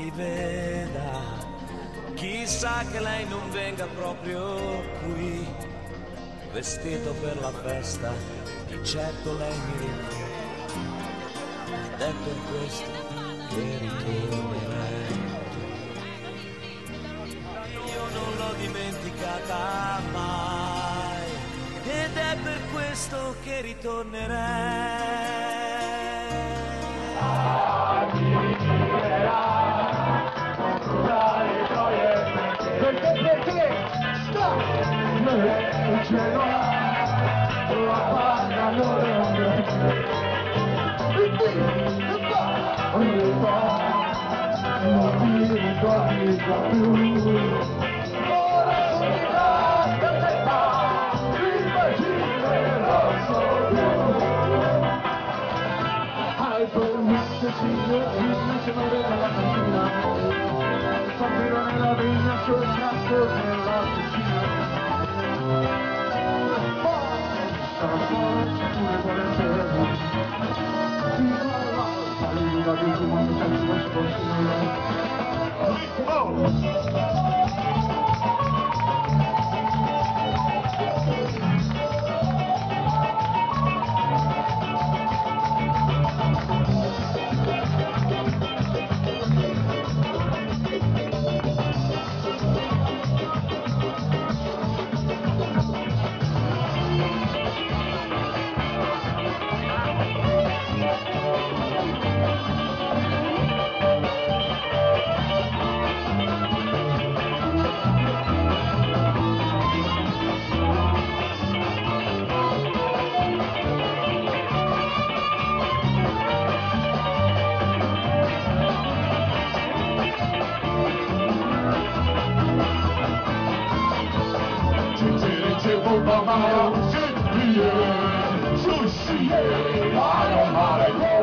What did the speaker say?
mai veda. Chissà che lei non venga proprio qui, vestito per la festa, di certo lei mi ricorda. Ed è per questo che ritornerei. Io non l'ho dimenticata mai, ed è per questo che ritornerei. Perché sta nel cielo la pagano le ombre e qui e va non ti ricordi più ora sono per l'età immaginerò solo hai permesso signore se non vede la cantina Sopra nella vigna sul tratto nella cucina sarà forse pure volentieri fino all'alta linea di un mondo senza lo Sushi, I don't know how to go.